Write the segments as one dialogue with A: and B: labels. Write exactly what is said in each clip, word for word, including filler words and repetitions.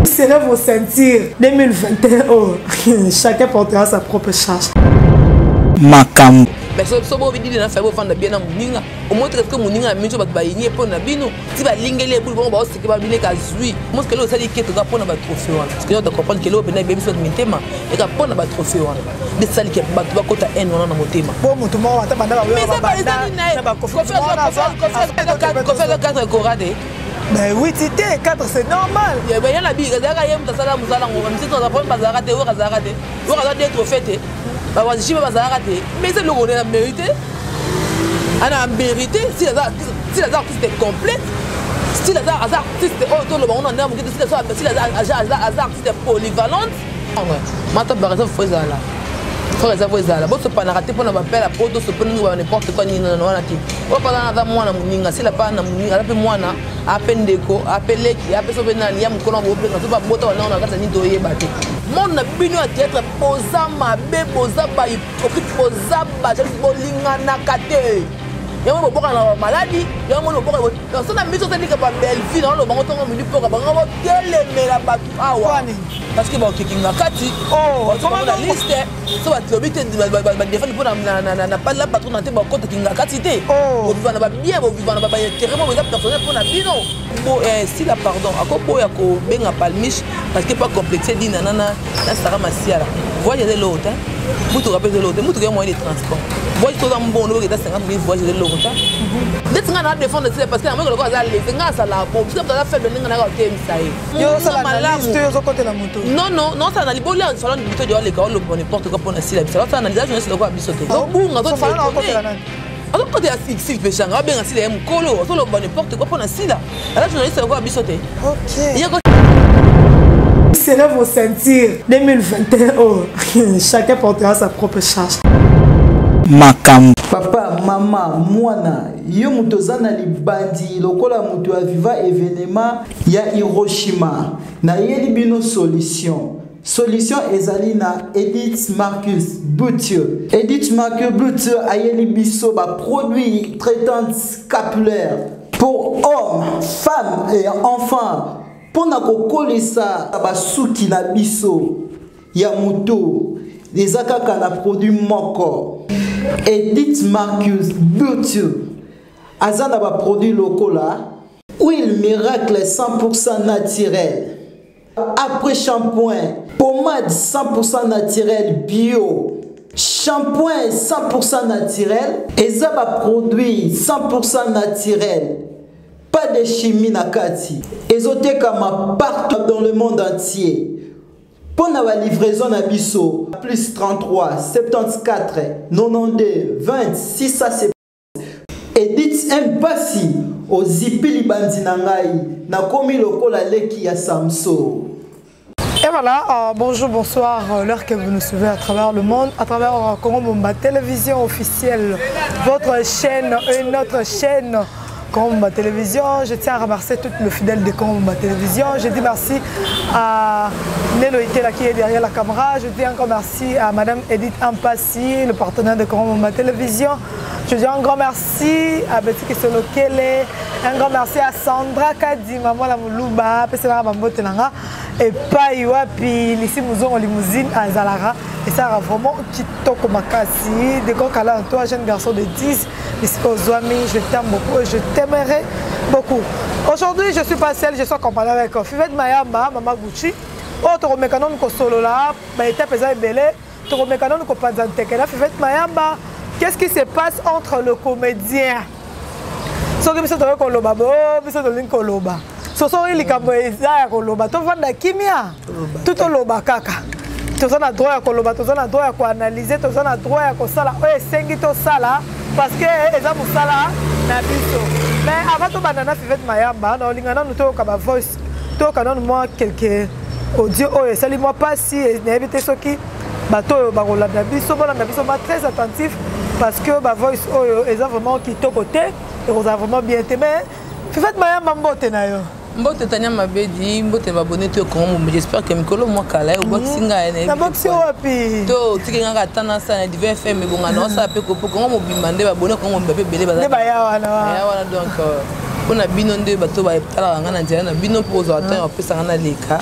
A: Serrez vos ceintures. deux mille vingt et un, oh. Chacun portera sa propre charge.
B: Makam.
C: Mais ce que vous dites, c'est que vous faites bien à Mouninga. Au moins, que Mouninga a mis sur votre baïnier pour Nabino. Si vous avez les boules, vous avez que vous avez les casouilles. Moi, ce que vous savez, c'est que vous avez un trophée. Parce que vous comprenez que vous avez un bébé sur le thème. Et vous avez un trophée. Des salles qui ont un côté N dans le thème. Mais ça va les années.
A: Mais oui, c'était quatre, c'est normal.
C: Il y a un habit, il y a un habit, il y a un habit, il y a un habit, il y a un habit, il y a un habit, il y a un habit, mais c'est le qu'on a mérité. On a mérité. Si les artistes étaient complètes, si les artistes étaient autonomes, si les artistes étaient polyvalentes, maintenant, par exemple, il faut ça là. Faut réserver ça là. Bon, c'est pas narraté pour n'appelle la photo, c'est pas n'importe quoi ni non non là qui. On parle dans moi na muninga, si la pas na muninga, appelle moi na, appelle déco, appelle qui, appelle so bena liam ko na bo pe na so ba bota na na kasa ni toye bate. Mon na bino a théâtre posa mabe posa ba hypocrite posa ba je bolinga na kate. Y'a mon boka na maladie, y'a mon boka. Donc ça na mission c'est que pas belle fille dans le bango tonga minu pour ba ngabo tele mela ba awa. Parce que ba kikinga kati. Oh, comment la liste so ba tobite ba défendre pour na na na pas la patron na te ba côté kinga kati te. Oh, vivant na ba bien, bo vivant na ba carrément ba personnel pour na bino. Bon eh si la pardon, akoko ya ko benga palmiche parce que pas complexé dit nanana na sara masiala. Voyez de l'autre, hein. Vous te rappelez de l'autre, vous te moyen de transport. Voyez tout dans bon nous que cinquante mille voyages de l'autre. D'être nga na défendre parce que moi ko za les nga ça la bon, parce que ça fait benga na ka tem sai.
A: Yo ça la liste yo côté la moto.
C: Non non, non ça na liboli en salon de moto de les gars le n'importe quoi pour na sila. Ça ça analyse je sais quoi bisoté. Donc bunga to fa na côté la nani. Alors côté à six six péchanga bien sila em kolo, ça le n'importe quoi pour na sila. Alors journaliste quoi bisoté. OK.
A: Serrez vos ceintures. deux mille vingt et un, oh. Chacun portera sa propre charge.
B: Makam.
D: Papa, maman, mwana, yo mutozana libandi, lokola mutu aviva événement ya Hiroshima. Na yeli bino solution. Solution ezali na Edith Marcus Boutieux. Edith Marcus Boutieux a yeli biso ba produit traitant capillaire pour hommes, femmes et enfants. Pour na kokolisa basuki na biso ya muto les akaka na produit moko. Edith Marcus Boutieux azana ba produit lokola huile miracle cent pour cent naturel. Après shampoing, pommade cent pour cent naturel bio. Shampoing cent pour cent naturel, eza ba produit cent pour cent naturel. Pas de chimie nakati. Ezoteka ma partout dans le monde entier. Pour la livraison à Bisso, plus trente-trois, soixante-quatorze, quatre-vingt-douze, vingt-six à sept. Edith Mpassi, au Zipili Bandinangai, na komi lokola leki ya Samso.
A: Et voilà, euh, bonjour, bonsoir, euh, l'heure que vous nous suivez à travers le monde, à travers euh, Congo Mumba télévision officielle, votre chaîne, une autre chaîne. Congo Mumba Télévision, je tiens à remercier tout le fidèle de Congo Mumba Télévision. Je dis merci à Nélo Itela qui est derrière la caméra. Je dis encore merci à Madame Edith Mpassi, le partenaire de Congo Mumba Télévision. Je dis un grand merci à Betty Kisolo Kele, un grand merci à Sandra Kadi, Maman la Moulouba, Pesera Bambo Tenanga, et Paiwa, puis ici Mouzon Limousine à Zalara. Et ça a vraiment Kitoko Makasi, de Kokala, toi, jeune garçon de dix, ici aux Zouami, je t'aime beaucoup et je t'aimerai beaucoup. Aujourd'hui, je suis pas seule, je suis accompagnée avec Fivette Mayamba, Maman Gucci, autre mécanon ko solo là, bah était pesant et belé, autre mécanon ko Panzantekela, Fivette Mayamba. Qu'est-ce qui se passe entre le comédien? Ce que vous savez, Koloba, vous savez, Koloba. Ce sont les Kaboïsa, Koloba. Tu vas dans Kimia. Tout le loba kaka. Tu as droit à Koloba, tu as droit à analyser, tu as droit à sala. Oui, c'est un sala parce que les hommes sala na biso. Mais avant tout, banana Fivette Mayamba, dans l'ingana nous avons comme voice, tu as moi quelques audio. Oh, salut moi pas si n'invite ceux qui bateau barola na biso, bon na biso très attentif. Parce que ma voix est vraiment qui est côté et vous avez vraiment bien aimé. Faites moi un mbote na yo.
C: Mbote tanya mabedi, mbote babonné to comme j'espère que Mikolo moi kala au boxing a ene.
A: Na boxing wapi?
C: To tikinga ka tana sa na divin F M bonga na sa pe ko ko mo bimande babonné ko mo mbebe belé baza.
A: Ne ba ya wana.
C: Ya wana donc on a bino nde bato ba tala nga na nzela na bino pozo atanga pesa nga na leka.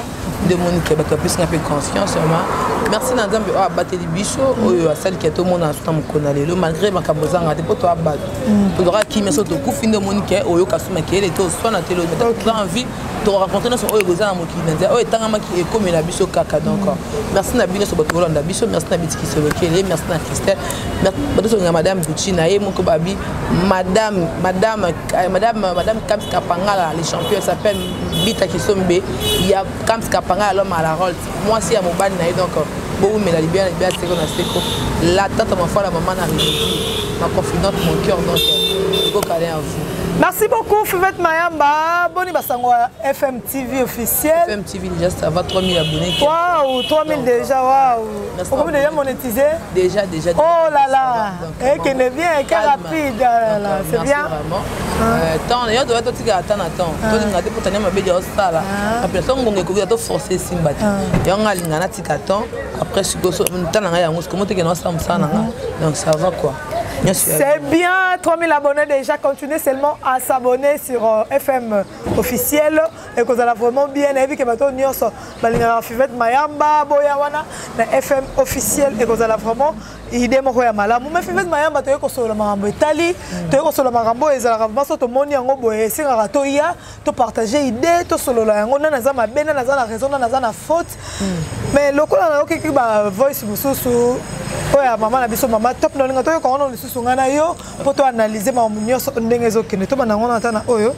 C: de Monique ba plus n'a peu confiance vraiment merci na nzambe a bateli biso oyo asali ke to mona asuta mokona lelo malgré makambo zanga te po to abat to dora ki meso to kufi de Monique oyo kasuma ke ele to so na telo mais tu as envie de rencontrer nos oyo gozana mokili nzia oyo tanga maki e comme la biso kaka donc merci na bino so bato bolanda biso merci na bitiki so lokele merci na Christelle merci na madame Gucci na ye moko babi madame madame madame madame Kams Kapangala les champions s'appelle Bita Kisombe il y a Kams Kapangala l'homme à la rôle moi si à mon ban na donc bon mais la libération la libération c'est qu'on a c'est la tante ma foi la maman n'a rien ma confidente mon cœur donc il faut caler à vous.
A: Merci beaucoup Fivette Mayamba. Boni basango F M T V officiel.
C: F M T V déjà ça va trois mille abonnés.
A: Waouh, trois mille déjà, waouh. Combien déjà monétisé? Déjà déjà. Oh là là. Et qui est bien, qui est rapide là, c'est bien.
C: Euh tant il y a doit être attendre attends. Toi tu regarder pour tenir ma belle ça là. Après ça on ngoko ya to forcer simbati. Ya nga lingana tika temps après je go so ntana nga yango comment te que non ça msana nga. Donc ça va quoi.
A: C'est bien, trois mille abonnés déjà. Continuez seulement à s'abonner sur euh, F M officiel et que vous allez vraiment bien aimer que bateau nyonso balingara Fivette Mayamba boya wana na F M officiel et que vous allez vraiment idée moko ya malamu mais Fivette Mayamba to ko solo marambo etali to ko solo marambo ezala vraiment to moni yango boye singara to ya to partager idée to solo la yango na za mabe na za na raison na za na faute mais lokola na okiki ba voice mususu oya mama na biso mama top na linga to ko ono lisusu ngana yo po to analyser ma nyonso ndenge ezokende to bana ngona tana oyo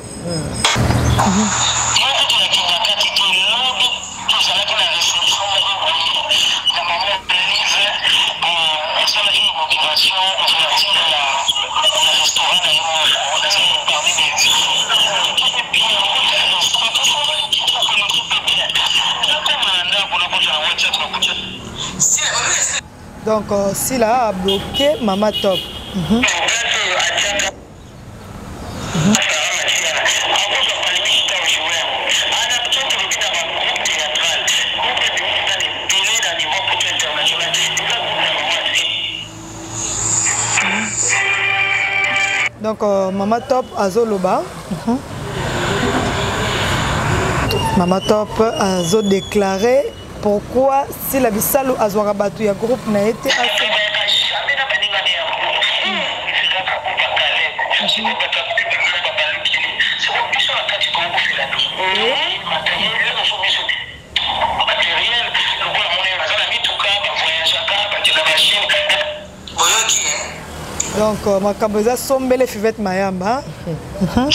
A: donc euh, si là a bloqué Mama Top. Mm-hmm. Donc euh, Mama Top Azoloba. Mm-hmm. Mama Top Azo déclaré pourquoi si la Bissalo Azwara Batu ya groupe n'a été assez. Donc, euh, ma caboza sombele Fivette Mayamba. Mm-hmm.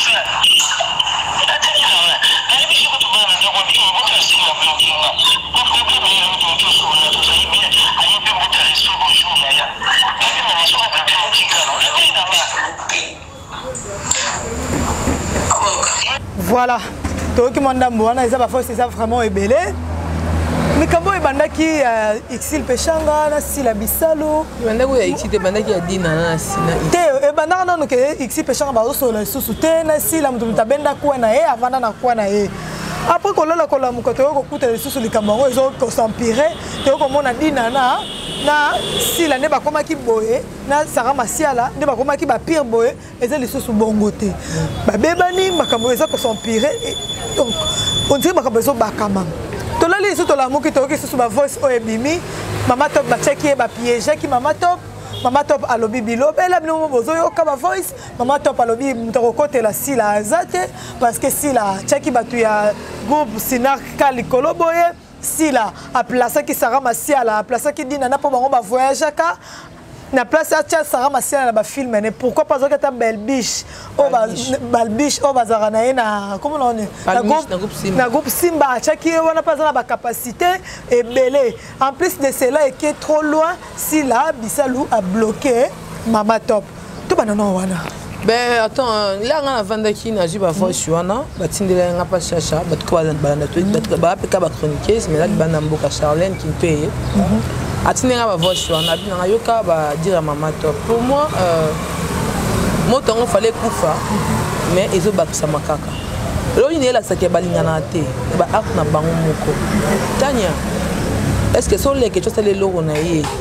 A: Voilà. Donc, mon dame, on a des affaires, c'est vraiment ébélé. Mais comment est bandaki Xil Pechanga na Sila Bissalo
C: bandaki ya Xil te bandaki ya Dina na Sina
A: te e bandaka nanu ke Xil Pechanga ba so la susu te na Sila mutu tabenda kwa na e avanda na kwa na e après kolola kola mukoto ko kuta susu likambango ezo ko s'empirer te ko mona Dina na na Sila ne ba koma ki boye na Sarah Masiala ne ba koma ki ba pire boye eza lisusu bongote ba bebani makambo eza ko s'empirer donc on dirait makambo ezo bakama tolali ici tola muki toki susu ba voice o ebimi Mama Top ba check ba piège ki Mama Top Mama Top alobi bilo bela bino bozo yo ka ba voice Mama Top alobi mtoko kote la Sila azate parce que Sila check ba tu ya groupe Sinar Kalikolo boye Sila a placé ki Sarah Masiala a placé ki Dina na po bango ba voyage ka na place à Sarah Masiala na ba film mais pourquoi pas que ta belle biche o ba balbiche o bazara na na comment on est na groupe na groupe Simba chaki wana pas na ba capacité et belé en plus de cela et qui est trop loin si la Bissalo a bloqué Mama Top tout banana wana
C: ben attends là on a vendaki na jiba voice wana batindela nga pas chacha batko balanda tout ba pe ka ba chroniqueuse mais là bana mboka Charlène qui me paye atinenga ba voice wana bina yoka ba dire à Mama Top pour moi euh motongo fallait kufa mais ezo bakisa makaka lo ine la saké balingana te ba ak na bango moko Tania est-ce que so leke chose le logo na ye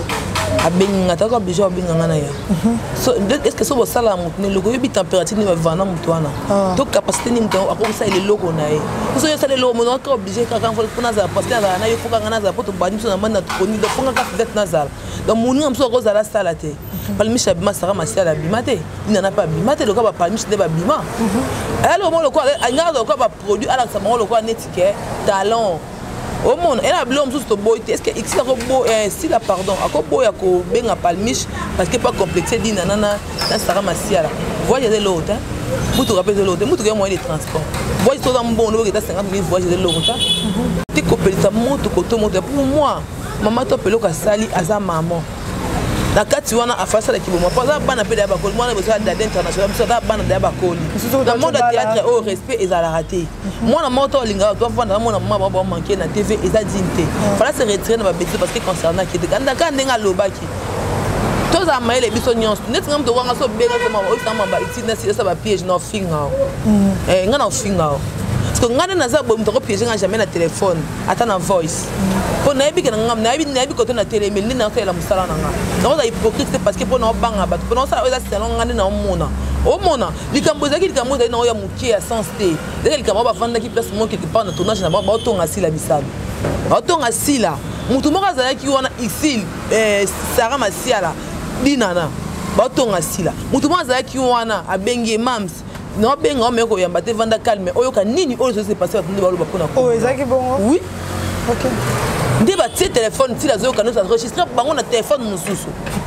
C: abenga ta ko obligé obenga ngana ya so est-ce que so bo sala mutne loko yobi température ni vana mutwana to capacité ni mutwana ako sa ile loko na ye so yo sala loko mo ko obligé ka kan fo na za pasteur na yo foka ngana za poto bani so na manda to ni do fonga ka vet na za donc mon ngam so ko za sala te palmisha bima sara masiala bimate il n'en a pas bimate le ko ba palmisha de ba bima alors mo le ko anga ko ba produit ala sa mo le ko netike talent au monde elle a blom sous to boy est-ce que x ko bo si la pardon ako boy ako benga palmiche parce que pas complexé dit nanana na sara masiala voyez de l'autre vous te rappelez de l'autre vous te moyen de transport voyez tout dans bon que ta cinquante mille voyez de l'autre tu copel ta moto ko to moto pour moi maman to pelo ka sali aza maman la kati wana afasa la kibomo pas bana pe da ba ko moi besoin d'aide internationale so da bana da ba ko dans monde de théâtre au respect et à la raté moi na moto linga toi vendre moi na maman ba manquer na T V et ça dignité fallait se retirer na ba bêtise parce que concernant qui kanda kanda nga lobaki tous a maile biso nyons net ngam to wanga so benga so mama o sama ba itina si ça ba piège no finga eh nga na finga parce que ngana na za bo mtoko piège nga jamais na téléphone ata na voice pour na yebi ke ngam na yebi na yebi ko to na télé mais ni na so la musala na nga donc ça hypocrite parce que pour na banga ba pour na ça eza salon ngana na mona o mona likambo za ki likambo za na ya mukie à sens té dès likambo ba vanda ki place mon quelque part na tournage na ba ba to nga sila bisabi ba to nga sila mutu mo kazala ki wana isil eh Sarah Masiala dinana ba to nga sila mutu mo kazala ki wana abenge mams non benga o meko yamba te vanda calme oyoka nini o se passer à tondé ba lo ba pona
A: oh ezaki bongo
C: oui
A: OK
C: ndé ba ti téléphone ti la zo ka no sa enregistrer bango na téléphone mususu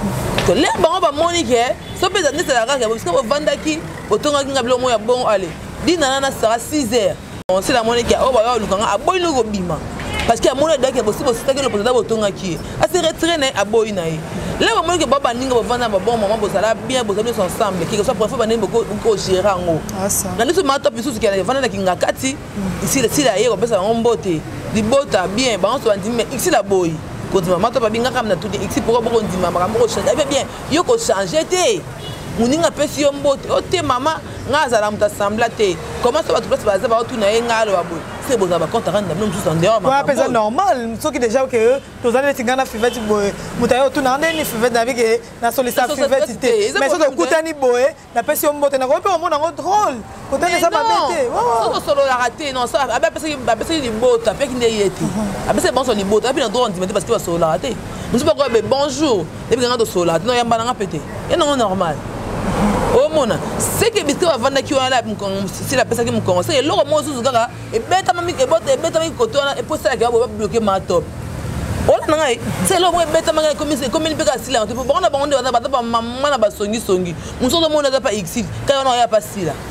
C: to le bango ba monique so pesa ndé la raka parce que ba vanda ki otonga ki ngablo mo ya bon allez dinana na sera six heures on c'est la monique o ba yo lukanga aboyi no ko bima parce que amona daki ya possible c'est que le président botonga ki a se retirer na aboyi na ye là ba monique baba ninga ba vanda ba bon maman bosala bien bosala ensemble qui que soit préfet ba ne ko ko gérer ngo
A: ah ça
C: na niso ma top isusu ki ya vanda na kinga kati ici ici la ye ko pesa ngombote libota bien ba on se dit mais ici la boy ko di mama to ba binga kam na tout ici pour ko di mama ko changer bien yo ko changer te muninga pesi yo mbote o te mama ngaza la muta sembla te comment ça va tout place baza ba tout na ngalo ba boy c'est bon ça va compte rendre même tout en dehors
A: ouais c'est normal ceux qui déjà que tous allez tingana fiveti boy mutayo tout na ndeni fiveti avec na solisa fiveti te mais ça kutani boy na pesi yo mbote na ko pe o mona drôle kutani ça ba bête
C: ouais ça solo la raté non ça abe pesi ba pesi ni bota pe ki ndeyeti abe c'est bon so ni bota abe na droit ndimete parce que va solo la raté nous pas quoi bonjour et puis ngando solo non yamba na pété et non normal oh mona c'est que bisque va vendre qui on là si la personne qui me conseille le mo zuzu kaka et beta mami et bota et beta mami koto et pour ça que va bloquer ma top oh là ngai c'est le mo beta mami comme c'est comme il peut casser là bon na bon na ba ba maman na ba songi songi mon so mo na pas x quand on a pas si là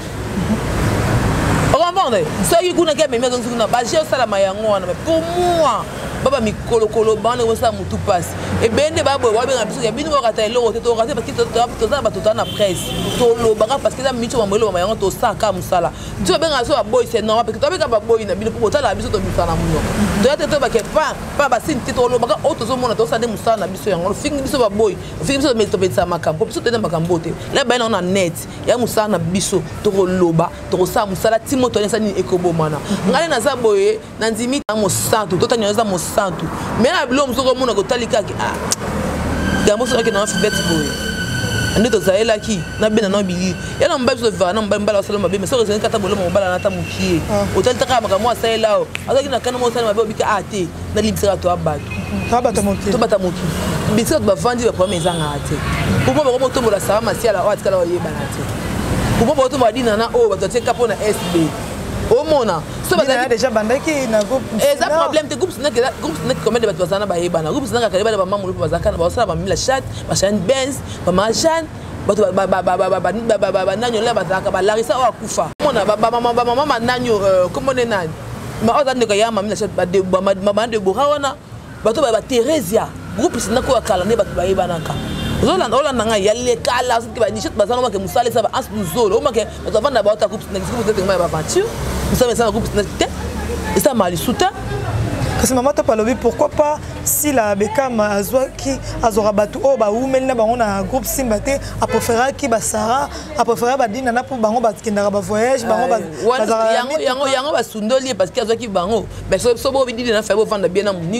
C: on va vendre ça y kuna ke meme donc kuna ba je sala mayango wana pour moi baba mikolo kolo bana wo sa mutu passe et bende ba boy wa benga biso ya bino ka ta lo te to ka parce que to to za ba to na presse to lo ba parce que za micho ba mo mayango to sa ka musala tu benga so boy c'est normal parce que to ba boy na bino pour to la biso to bisana munyo to ya te to ba ke pa pa ba sin ti to lo ba o to zo mona to sa de musala na biso yango fing biso ba boy fing biso me to be sa makambo biso te na makambo te la ba na net ya musala na biso to lo ba to sa musala ti moto na sa ni ekobo mana ngale na za boy na ndimi ta mo santo to ta nyoza mo santo mais la blom so ko mona ko talika ki ah gambo so ke na fi bet boy ande to zaela ki na bena na bili ya na mbabi so va na mbabi mbala salama be mais so ko kata bolo mo mbala na ta mukie hotel ta ka maka mo saela o azaki na kana mo salama be bika ate na libisaka to abatu
A: to abata moki
C: to bata moki bisika to ba vandi ba premier zanga ate pour moi ko to bola sa masiala o atikala o yeba na ate pour moi to ba dina na o ba to teka po na S B au mona so ba
A: déjà bandaki na groupe
C: et ça problème te groupe snack groupe snack comme des bateaux sana ba yeba na groupe snack ka ba maman mo ba zakana ba sala ba mila chat ba chan benz ba machan ba ba ba ba ba ba ba nanyo la ba zaka ba larisa o akufa mona ba mama ba mama nanyo comment ne nan ma o zande ka ya mama mila chat ba de ba mama de borawana ba to ba Teresia groupe snack ko kala ne ba ba yeba naka zola ola nanga yale kala so ki ba ni chat ba zanga ba ke musale sa ba as zolo o ma ke ba vanda ba ta groupe snack groupe snack ma ba peinture nous sommes dans un groupe et ça m'a soutenu.
A: Kasi maman to palobi pourquoi pas si la Bekam azwa ki azora batu o ba umeli na bango na groupe Simba te a préférer ki ba Sara a préférer ba dina na pour bango ba kindara ba voyage bango ba
C: yango yango yango ba sundoli parce que azwa ki bango mais so so bo bidi na fa bo vanda bien na muninga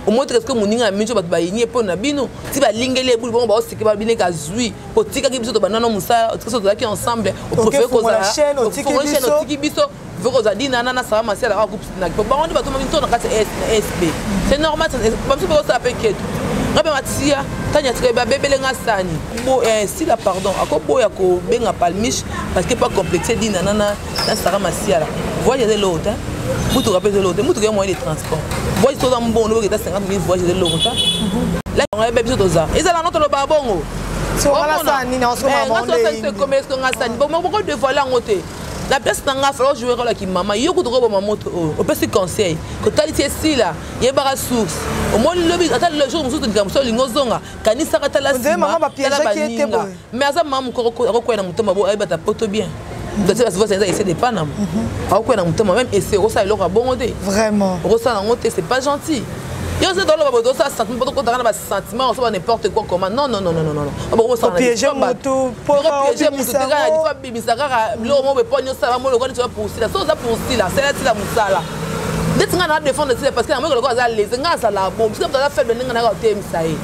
C: au moins est-ce que mon ninga mincho bat ba yini po na bino ti ba lingele bulu bon ba osiki ba bine ka zui po tika ki biso to banana musa o tika so to ki ensemble au préféré ko za
A: chaîne o tiki biso
C: o tiki biso voko za dina nana sa ma sia la coupe na po ba on ba to ma minto na ka S B c'est normal pas so ça peut que ngabe matia tanya tika ba bebele nga sani bo eh si la pardon akobo ya ko benga palmiche parce que pas complexé dina nana na sa ma sia la voyez de l'autre vous te rappelez de l'autre vous te moyen de transport voyez tout dans bon niveau qui est cinquante mille voyages de l'autre là on a bébé tout ça et ça la note le babongo
A: so wala sani na so ma bonde
C: c'est commerce qu'on a sani bon beaucoup de fois là ngote la place n'a falloir jouer rôle qui maman yo ko to ko moto au petit conseil que talité si là y ba source au moins le but attends le jour musu to ngam so lingozonga kanisa kata la
A: sima maman ba piège qui était bon
C: mais ça maman ko ko na mutomba bo ay bata poto bien donc ça va essayer de pas nam a ko na mutomba même essayer ko ça le ka bon côté
A: vraiment
C: ko ça na côté c'est pas gentil. Yo c'est dans le babo ça sentiment pas qu'on a pas sentiment on soit n'importe quoi comment non non non non non non bon ça na
A: piéger moto pour
C: piéger moto te ga il faut bimisaka lo mo be ponyo ça mo le ko ni tu vas pour ça ça pour ça c'est là c'est la musala dès que na défendre ça parce que na mo ko za les nga ça la bon parce que ça fait benga na ka te misaye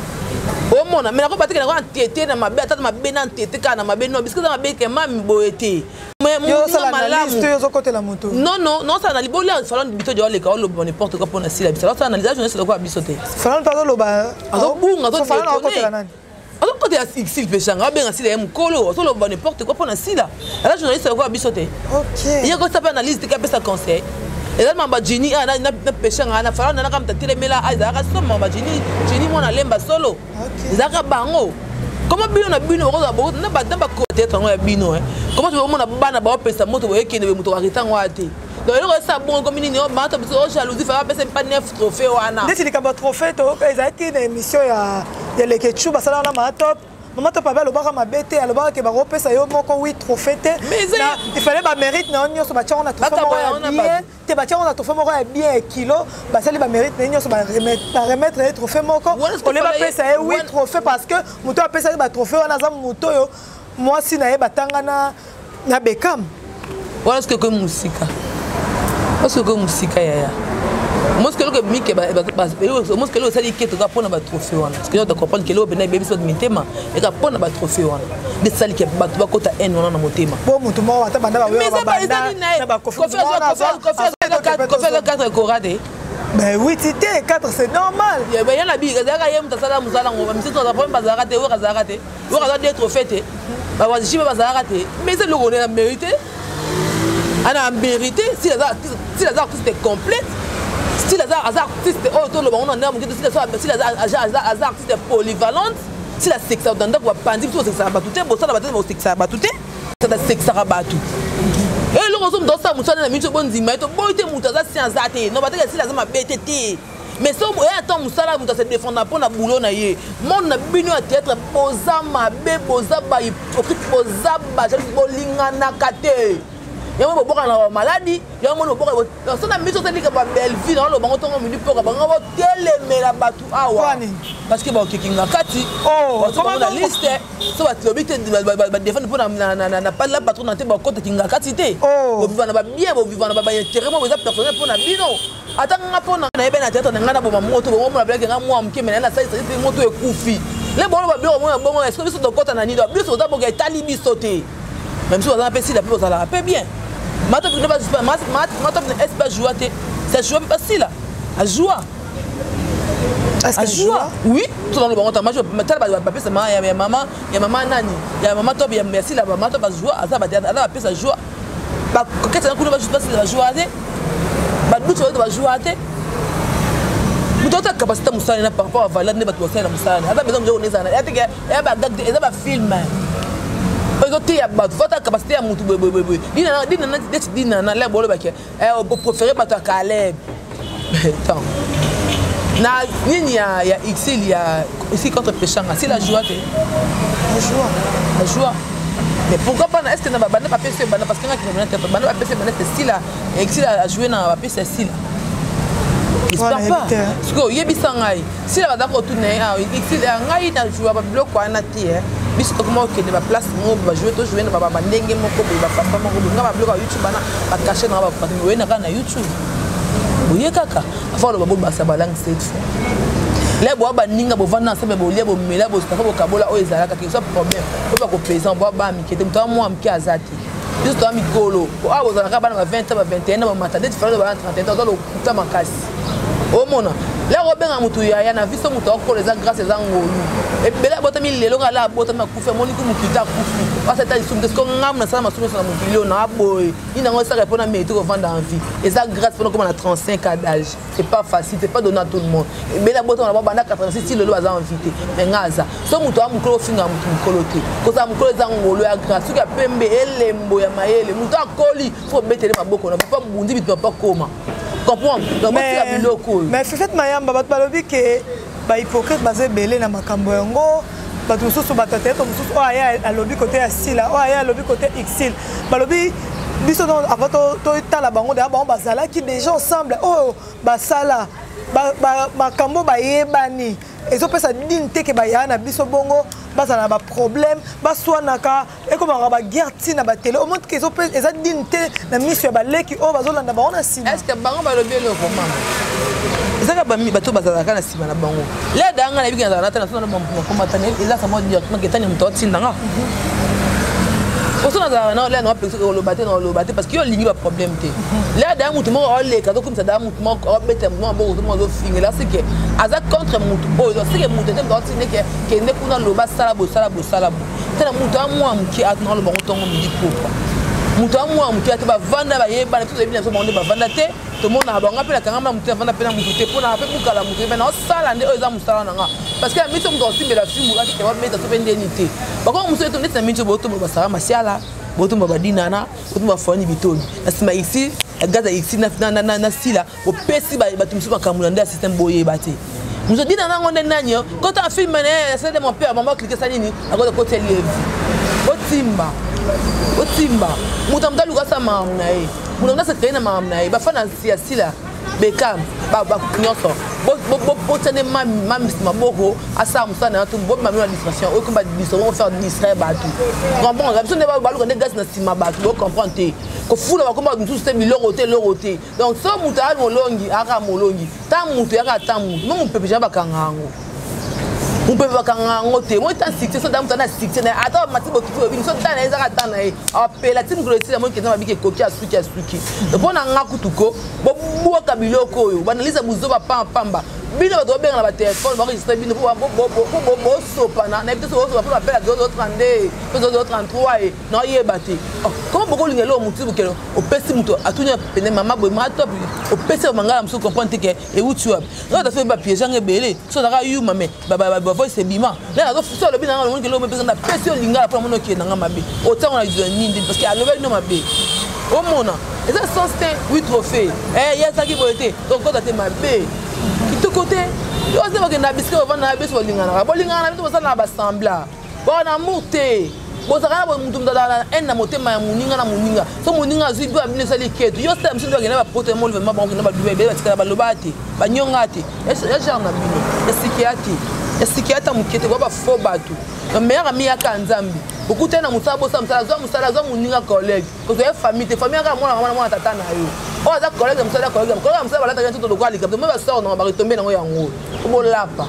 C: o mona mais na ko batike na ko antete na mabe atata mabe na antete ka na mabe no parce que ça mabe ke mami boete
A: yo ça la liste yo côté la moto
C: non non non ça na liboli en salon bito jo le ka lo n'importe quoi pour na sila ça ça analyse journée c'est quoi bisoté
A: salon pas lo ba
C: azo bunga azo
A: salon côté la nani
C: azo côté ya six pechanga ben na sila ya mkolo azo lo n'importe quoi pour na sila la journaliste c'est quoi bisoté
A: OK
C: il y a quoi ça peut analyse ka pesa conseil et là mamba jini na na pechanga na salon na ka mtatile mela aiza ka so mamba jini jini mona lemba solo OK zaka bango comment bien on a bino on a beaucoup na ba na ba côté tango ya bino hein comment tu veux mon bana ba pesa moto boye kene be moto aritango ate donc il ça bon comme ni ba to biso jalousie fa pesa pas neuf trophée wana
A: dès que ba trophée to ezaki une émission ya ya le ketchup ça na ma top maman to pas le baka mabete alors baka ke ba repesa yo moko huit trophées mais il fallait ba mérite na onyo so ba tia on a trophée moko bien te ba tia on a trophée moko bien kilo ba sali ba mérite na onyo so ba remettre ba remettre les trophées moko on les ba pesa huit trophées parce que moto a pesa ba trophée wana za moto yo moi si na ye batanga na na Beckham
C: voilà ce que comme musika parce que comme musika ya ya moi ce que le mike ba moi ce que le sali keto ka pona ba trophée wana parce que tu comprendre que le bena bébé so de mitema et ka pona ba trophée wana de sali ke ba ba kota en wana na motema
A: bon moto mo ata banda ba we ba banda
C: na ba kofi kofi le quatre corade
A: ben oui c'était quatre c'est normal
C: ya ba yana bi ga ga yem ta sala musala ngo ba misi to za pon ba za rate we ga za rate we ga za des trophées te ba wa jibe ba za rate mais c'est le on a mérité ana mérité si les si les artistes complètes si les artistes oh tout le monde on a si les artistes polyvalentes si la sexe dans quoi pandi tout ça ba tout bon ça ba tout sexe ba tout ça da sexe ba tout et le rosum dans ça musala na mincho bonzima to boite mutaza science ate no ba te si la za ma betete mais si on attend musala muta se défendre pour na boulot na ye mon na bino à théâtre boza mabe boza ba hypocrite boza ba bolinga na kate yamo bo boka na maladie yamo no boka so na miso teli ka ba belle vie na lo bango tongo mini poka bango bo telemela batu awa parce que ba okikinga kati
A: oh
C: comment la liste so ba lobite ba défendre pour na na na pas la patron na te ba kota kinga kati te bo vivant na ba bien bo vivant na ba intérêt mo za personnel pour na bino atanga pona na ebe na tete na ngana bo moto bo mo na blague nga mo amke mena na sai sai moto ekufi le bolo ba bio mo na bongo est-ce que biso to kota na nido biso za boga etali biso te même si on a pas si la plus on la paix bien mata ne pas mata mata ne est pas jouer c'est jouer pas si là à jouer à jouer oui tout dans le bon temps moi je mettre ba papier c'est ma ya maman ya maman nani ya maman top ya merci la maman top va jouer à ça va à la papier ça jouer ba qu'est-ce que va jouer pas si va jouer ba du tu va jouer te muto ta capacité musala na par rapport à valeur ne ba tu musala musala ata besoin de oneza ya te ya ba gag ya ba film parce ya ba fata capacité ya mutu bwe bwe bwe dina dina dina na la bolo ba ke eh préférer ba ta Caleb attends na nini ya ya Excel ya ici contre Pechanga si la joie te
A: la joie
C: la joie mais pourquoi pas est-ce que na ba na pas pc ba parce que na ki na tête ba na pas pc ba na c'est là Excel a joué na ba pc c'est là j'espère pas parce que yebisa ngai si la ba d'accord tout na Excel ngai na jouer ba bloc kwa na ti eh biso comment que de ba place mo ba jouer to jouer na ba ba ndenge moko ba papa moko nga ba bloc YouTube bana ba cacher na ba pa na kana YouTube Oye kaka, avant le babo basa balang cette fois. Les bois baninga bo vanda ensemble bo lia bo mela bo stafa bo kabola o ezala ka quelque soit problème. Bo ba ko paysan bo ba mi kete mto mo am ki azati. Juste toi mi kolo. Ah bo zala ka bana vingt ans vingt et un ans matade tu fais le trente et un ans dans le kuta makasi. O mona. Les robins a mutu ya na viso mutu ko les grâce za ngolu. Et bela bota mi lelo ngala bota ma kufa moni ku mututa kufu. Parce que tu me dis ngam na ça ma sunu na mukilio na boy. Il n'a pas répondre mais tu vendre en vie. Et ça grâce pendant comme on a trente-cinq ans d'âge. C'est pas facile, c'est pas donné à tout le monde. Et bela bota na banda quatre-vingt-six si le lo za invité. Mais ngaza. So mutu amukolo finga mutu mukolote. Ko za mukolo za ngolo ya grâce. Suka pembe elembo ya mayele. Mutu akoli faut betele maboko na pas bundi bitu pas koma. Comprends? Donc mais mais
A: fait mayamba bat balobi que ba hypocrite basé belé na makambo yango bato mususu batata to mususu aya alobi côté asila aya alobi côté exil balobi biso non avant to tala bango de bango bazala qui déjà ensemble oh basala ba makambo ba yebani ezo pesa dignité que ba yana biso bongo bazala ba problème baswanaka et comme ba guerre tina ba télé au monde que ezo pesa eza dignité na miso ya baleki o bazolanda ba ona sima
C: est-ce que bango balobi le roman ezaka ba mi bato bazalaka na sima na bango le danga na biki na na tana na komata ne ila sa mo directement que tani mto tindanga osona za na le na pexo lo baté na lo baté parce que yo lingi ba problème té le danga mutu mo o le ka comme ça da mutu mo o bete mo bo to mo zo finga là c'est que aza contre mutu o c'est que mutu te do tine que que ne kuna lo ba sala bo sala bo sala bo tena mutu amwa mki atna lo bango tongo midi popa mutu amwa mki ate ba vanda ba yeba na tout bien so monde ba vanda té tout le monde a bon appel quand même mutu vanda pena mutu té pona pe mukala mutu mais na sala ndé o za musala nanga parce que la mission doit aussi mais la film là qui va mettre sur indemnité par contre mutu to net na mission boto ba sala masiala boto ba dinana boto ba foni bitoni na sima ici gaza ici na na na na sila o pesi ba ba tumsu ba kamulanda système boye baté mutu dinana ngonde nanyo quand un film né c'est de mon père maman cliquer ça nini à côté live otimba otimba mutamda lugasa mamna e mutamda se créer na mamna e ba fana sia sila bekam ba ba nyonso bo bo bo tene mam mam maboko asa musana to bo mam na distraction o ko ba distraction on faire distraire ba tout comprendre la personne ba ba luka ne gas na sima ba tout comprendre te ko fula ba ko ba tout système loroté loroté donc so muta molongi aka molongi ta mutu aka ta mutu mo mpepe ja ba kangango on peut pas quand on te moi t'as six ça dans t'as six na attends mati bo tu bi so tana ezaka tana e appel la team grossi la mo ke na bi ke koki asuki asuki donc on a ngakutuko bo boka biloko yo banaliza buzoba pamba bino ba dobenga na ba téléphone ba registre bino bo bo bo bo bo sopa na na biso so ba appel à deux trente-deux deux trente-trois et non yebate comment beaucoup lingelo mutu bukelo o pesi mutu atunya pene mama bo ma top o pesi mangala musu comprendre que et où tu as non da fait ba piège ngebele so da yu mame ba ba ba voice bima là do so le bina ngalo ngelo me pesi na pesi o lingala pour mono ki na ngamabe autant on a dit nindi parce que a level no mabe o mona et ça sans stain huit trophées eh ya ça qui boité donc quand tu mabe de côté yo se ba ke na bisque o vana beso lingana ba lingana biso ba na ba sembla bona mute bozaka na mutu mdala en motema ya muninga na muninga so muninga zwi bwa bine sali ketu yo stem sindo ngena ba prote mo levement ba ngena ba duwe be ba tikala ba lobati ba nyongati ya genre na bino ya sikiati ya sikiata mukete ba fo batu na meilleur ami ya kanzambi okutena musabo sa musala zo musala zo muninga collègue ko zo famille te famille ka mona mona tata na yo o za collègue musala collègue ko musala ba lata tout de quoi lika me ba sort na ba retomber na yango ko lapa.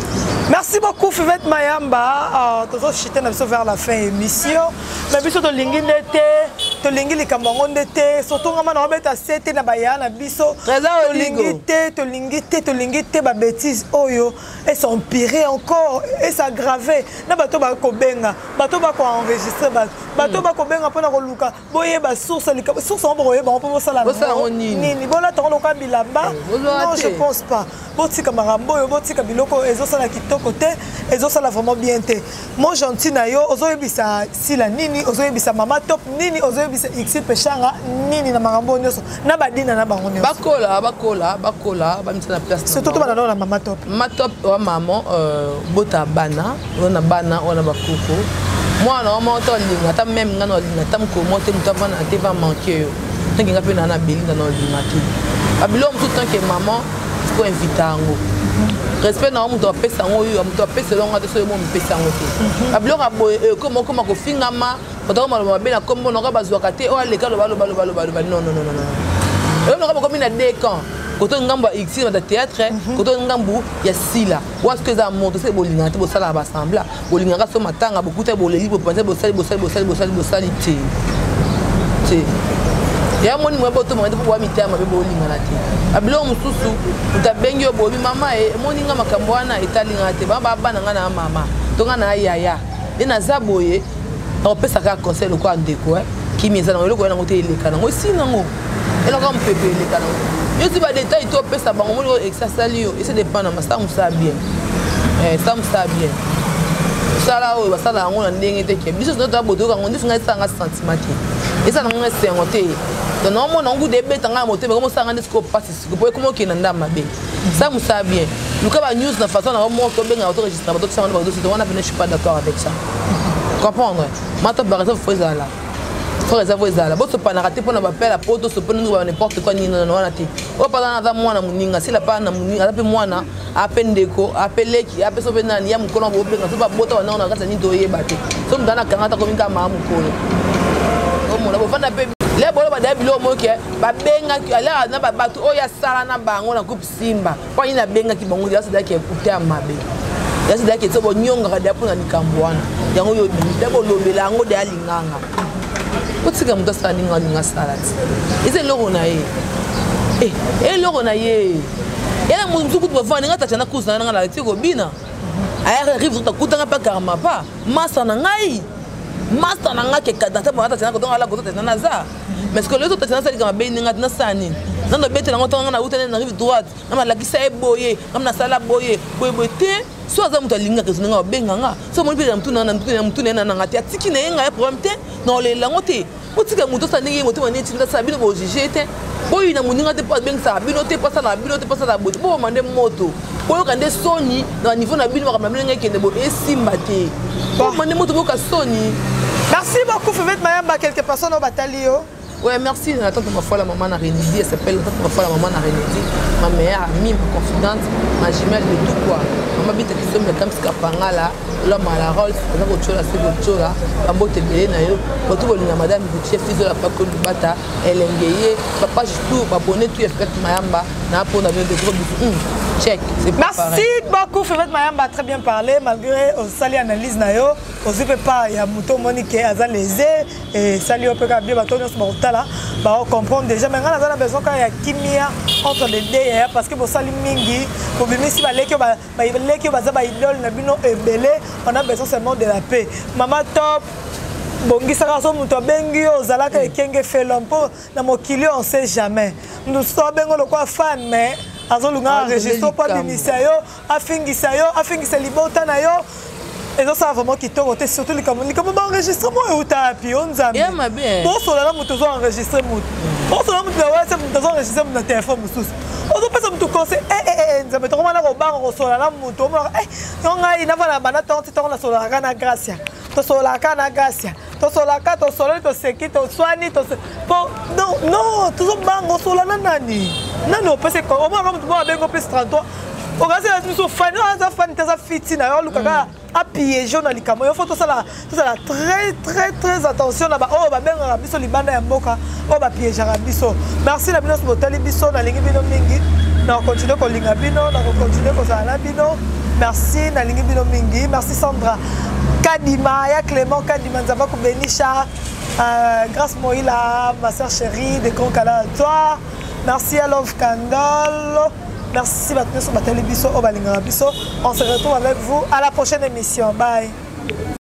A: Merci beaucoup Fivette Mayamba. Toujours chité vers la fin émission. Mais biso to lingi ndete, to lingi likambango ndete, surtout ngama na obeta sete na bayana biso. To lingi te, to lingi te, to lingi te ba bêtise oyo et s'empirer encore et s'aggraver. Na bato ba ko benga, bato ba ko enregistrer ba, bato ba ko benga pona ko luka. Boye ba source lika, source on boye ba on peut ça la. Ni ni bona to ko bilamba. Non, je pense pas. Botika marambo yo botika biloko ezo sala kitoko te ezo sala vraiment bien te mo gentil na yo ozo yebisa sila nini ozo yebisa mama top nini ozo yebisa X pechanga nini na marambo nyoso na badina na bango nyoso
C: bakola bakola bakola ba mitana place
A: surtout to bana na mama top
C: mama top wa maman euh bota bana ona bana ona bakoko moi na mo to linga ta même ngana linga ta mko mo te mutavana te va manquer yo nginga pe na na belinga na linga tu abilo mtu tant que maman pour inviter ngo respect na mu to pesa ngo yo mu to pesa longa de so mo pesa ngo te ablo ka boy comment comment ko fingama bato ma ba bela kombo no ka bazwa kate o ale ka lo balo balo balo balo non non non non e no ka ko mina de camp Côté ngambo ici dans le théâtre, côté ngambo il y a sila. Ou est-ce que ça monte c'est bolinga, c'est bosala basambla. Bolinga ka so matanga beaucoup te boleli, bo penser bosali bosali bosali bosali bosali te. Te. Ya moni mo boto mo pour wa mitama be bolinga na te. Abilo mususu utabengi yo bobi mama e moni nga makambo wana etalinga te. Ba ba bana nga na mama. Tonga na yaya. Ina zaboye. On peut ça conseil le quoi ndeko eh. Kimi za na le ko na ngote ileka na ngo sinango. Ela ka mpepe ileka na ngo. Yo si ba détail to pesa bango mo exa salio et c'est dépend na ça mu ça bien eh ça mu ça bien ça là o ba ça là ngona ndenge te ke biso no ta bodo ka ngondi singa sanga sentiment et ça ngona sengote donc non mo nangu de beta nga mote mais comme ça ngandi siko passe siko po comme ke nanda mabe ça mu ça bien luka ba news na façon na mo to benga auto registre ba to ça ba dossier on a je suis pas d'accord avec ça comprendre mata ba ça faut ça là faut réserver ça là bon c'est pas raté pour na ba pela poto se pona ngwa n'importe quoi ni na na te o pa na mwana muninga sila pa na muninga ape mwana apendeko apeleki ape so bena ni ya mukolo bo benga so ba bota wana na kata ni to yeba te so mdana kangata ko minga ma mukolo o mona bo fanda pe le bolo ba dabilo mo ke ba benga ala na ba batu o ya sala na bango na coupe simba kwa ina benga ki bango ya sada ke kuta mabe ya sada ke so bo nyonga ka dapo na nikambwana yango yo bi dabo lobela ngo de alinganga otika muto sala ninga ninga salati ise loko na ye eh eh loko na ye ela muzuku tu bavana ngata chana kusa na ngala tiko bina aya arrive ta kutanga pa karma pa masa na ngai masa na ngake kadata ba ta chana ko donga la ko ta na za mais que les autres chana sali kama be ninga na sani nando bete na ngota na utene na rive droite na malakisa e boye na sala boye boye bote so aza muto linga ke sunga benga nga so mo pele mutu na mutu na mutu na ngati atiki na nga problème te no le lango te otika muto sa ninga muto mani tinda sa bino bo juger te boyi na muninga te pas benga sa bino te pas sa na bino te pas sa na bote bo mande moto boyo kande soni na niveau na bino ba mlinga kende bo esimba te bo mande moto bo ka soni.
A: Merci beaucoup Fivette Mayamba, quelques personnes au batalio.
C: Ouais, merci. La tante ma foi, la maman a Renédi, elle s'appelle la tante ma foi, la maman a Renédi, ma meilleure amie, ma confidente, ma jumelle de tout quoi. Maman bite qui somme comme Skapanga là, l'homme à la Rolls, la voiture là, c'est voiture là, la beauté belé na yo, tout le monde madame du chef fils de la Paco du Bata, elle engagée, papa juste tout, abonné tout Fivette Mayamba, na pour na de gros bisous. Check, c'est pas pareil.
A: Merci beaucoup Fivette Mayamba, très bien parlé malgré au sali analyse na yo, aussi peut pas il y a Mouton Monique aza lésé et sali peut pas bien batonner sur là, bah on comprend déjà mais on a besoin qu'il y a kimia entre les deux parce que pour sali mingi pour bien si balé que bah balé que bah ça bah idole na bino ebelé on a besoin seulement de la paix. Maman top bongi sakaso muto bengi ozalaka ekenge felompo na mokili on sait jamais nous sommes bengo le quoi fan mais azolunga enregistre pas bimisayo afingisa yo afingisa libota na yo. Et donc ça vraiment qui tombe surtout les comme les comme enregistrement et où t'as appuyé on zami. Bon sur la moto enregistré moto. Bon sur la moto ouais c'est moto enregistré mon téléphone sous. On doit pas ça me tout conseil eh eh eh ça me trouve là au bar au sur la moto eh on a il n'a pas la banane tant tant la sur la cana gracia. To sur la cana gracia. To sur la cana to sur le to seki to soigner to non non toujours bango sur la nani. Non non parce que au moins comme tu vois avec plus trente-trois. Regardez la mission fan, on a fan des affiches na yo lukaka a piéger na likamo. Il faut tout ça là, tout ça là très très très attention là-bas. Oh ba benga biso libanda ya mboka, oh ba piéger biso. Merci la bino botali biso na lingi bino mingi. Na continuer ko linga bino, na continuer ko sala bino. Merci na lingi bino mingi. Merci Sandra. Kadima ya Clément Kadima nzaba ko benisha. Euh, grâce Moïla, ma sœur chérie de Konkala toi. Merci à Love Candle. Merci Batneso Batali Biso Obalinga Biso. On se retrouve avec vous à la prochaine émission. Bye.